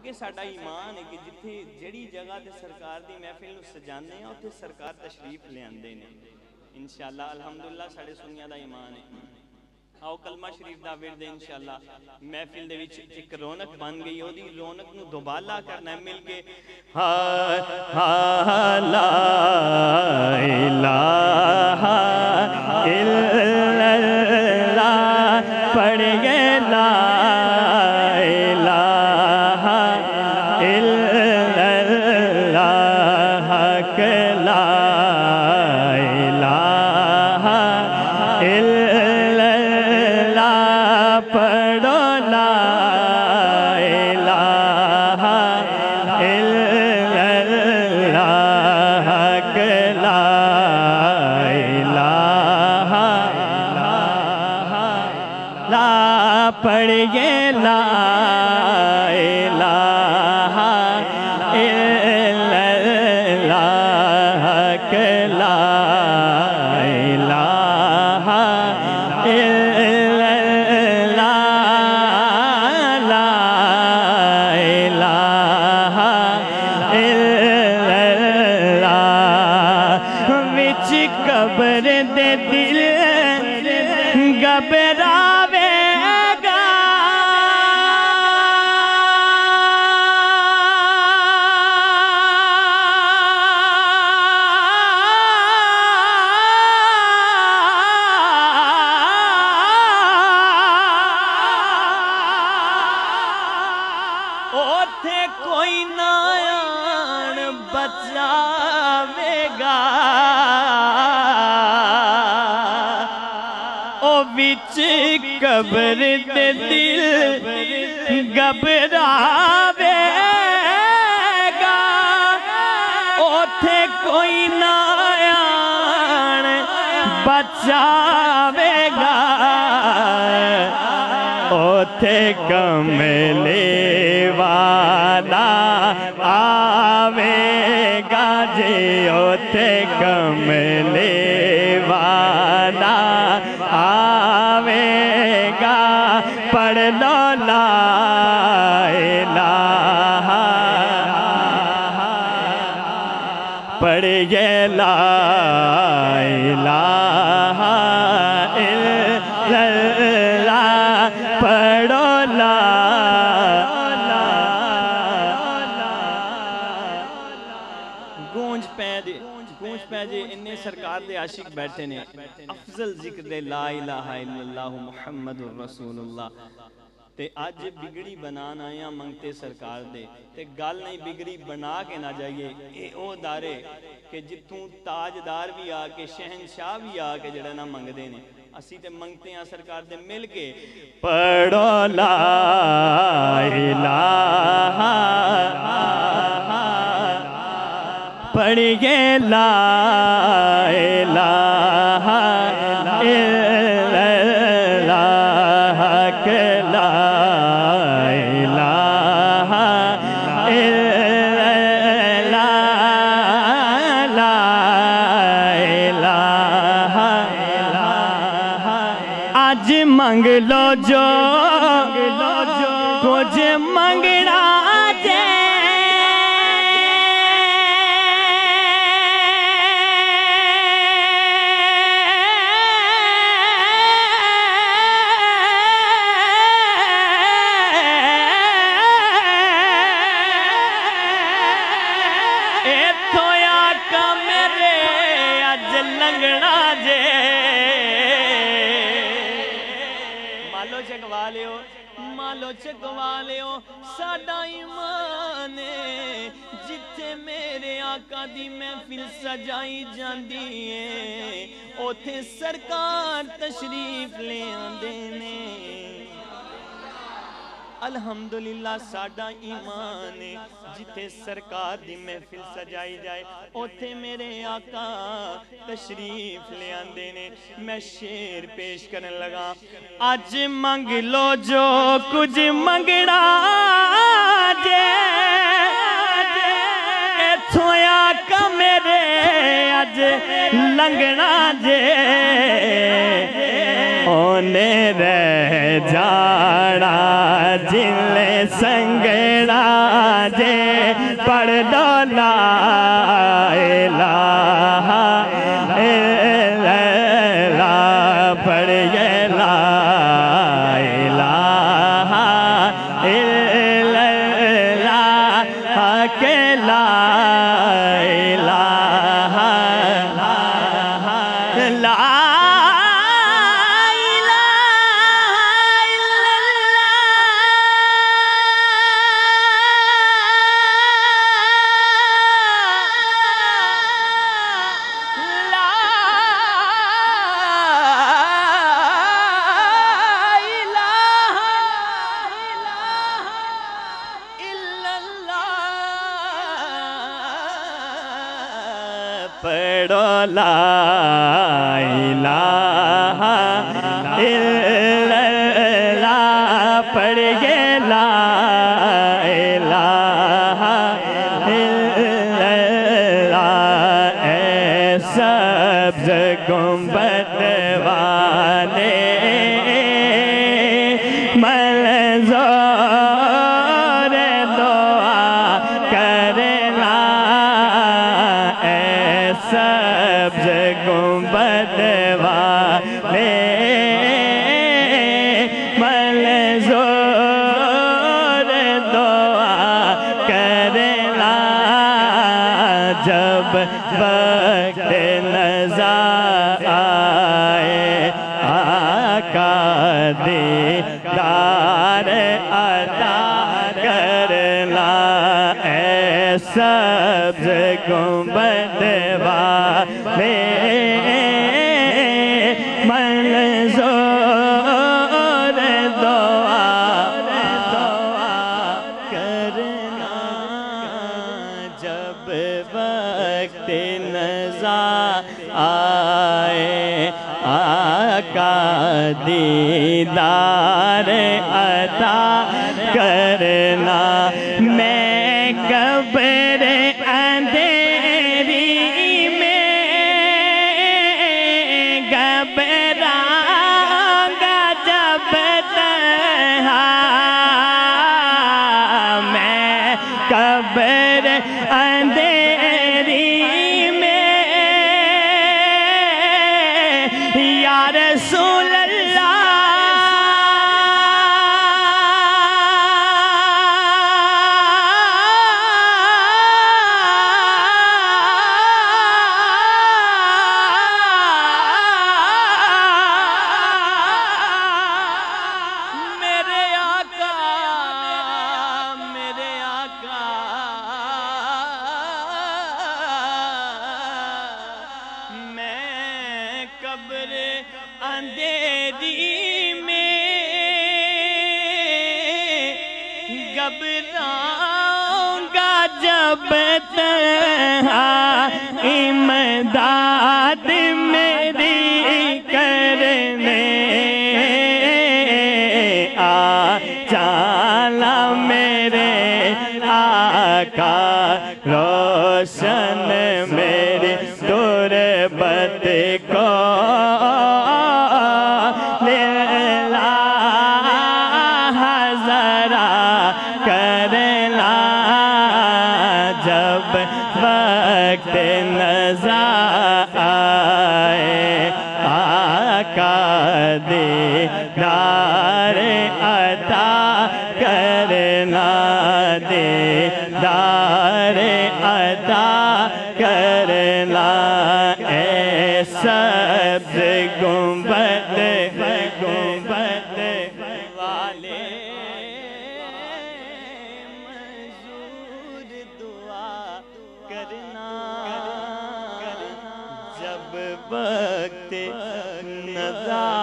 کیونکہ ساڈا ایمان ہے کہ جتھے جڑی جگہ تے سرکار دی محفل نو سجانے ہیں اوتھے سرکار تشریف لے آندے نے انشاءاللہ الحمدللہ ساڈے سنیاں دا ایمان ہے آؤ کلمہ شریف دا ورد انشاءاللہ محفل دے وچ ایک رونق بن گئی او دی رونق نو دوبالا کرنا ہے مل کے لا الہ الا اللہ پڑھ گئے لا الہ الا اللہ حق لا الہ الا اللہ پڑھو لا الہ الا اللہ حق لا الہ لا پڑھئے لا الہ الا اللہ حق لا الہ الا اللہ لا الہ الا اللہ وچ قبر دے دل گھبراوے گا اوتھے کوئی نہ آن بچاوے گا او وچ قبر دے دل گھبراوے گا اوتھے کوئی نہ آن بچاوے گا اوتھے کملے والا آوے گا جی اوتھے کملے والا آوے گا پڑھ لو لا الہ پڑھئے لا الہ الا اللہ پڑھو لا گونج پہ جے انہیں سرکار دے عاشق بیٹھے نے افضل ذکر دے لا الہ الا اللہ محمد رسول اللہ تے آج بگڑی بنان آیا منگتے سرکار دے تے گل نہیں بگڑی بنا کے نہ جائیے اے او دارے کہ جتوں تاجدار بھی آ کے شہنشاہ بھی آ کے جڑا نہ منگ دے نے اسی تے منگتے ہیں سرکار دے مل کے پڑھو لا الہ پڑھئے لا الہ الا اللہ حق لا الہ الا اللہ لا الہ آج منگ لو جو کچھ منگنا جے مالو چکوا لیو ساڈا ایمان جتھے میرے آقا دی محفل سجائی جاندی ہے اوتھے سرکار تشریف لے آندے نے الحمدللہ ساڈا ایمان جتھے سرکار دی محفل سجائی جائے اوتھے میرے آقا تشریف لے آندے نے میں شعر پیش کرنے لگا آج منگ لو جو کچھ منگنا جے ایتھوں آقا میرے آج لنگنا جے اونے رہ جاڑا جلے سنگڑا جے پڑھ دو لا الہ الا اللہ پڑھئے لا الہ الا اللہ کہ لا الہ لا پڑھو لا الہ الا اللہ پڑھئے لا الہ الا اللہ اے سبز گنبد والے منظور دعا کرنا اے سبز گنبد والے منظور دعا کرنا جب وقت نزا آئے آقا دیدار عطا کرنا اے سبز گنبد والے منظور دعا کرنا جب وقت نزا آئے آقا دیدار عطا کرنا میں قبر اندھیری میں گھبراؤں گا جب تنہا میں قبر اندھیری میں یا رسول اللہ قبر اندھیری میں گھبراؤں گا جب تنہا امداد میری کرنے آ چالا میرے آقا روشن میری تربت کو کرنا جب وقت نزا آئے آقا دیدار عطا کرنا دیدار عطا کرنا اے سبز گنبد والے جب وقت نزا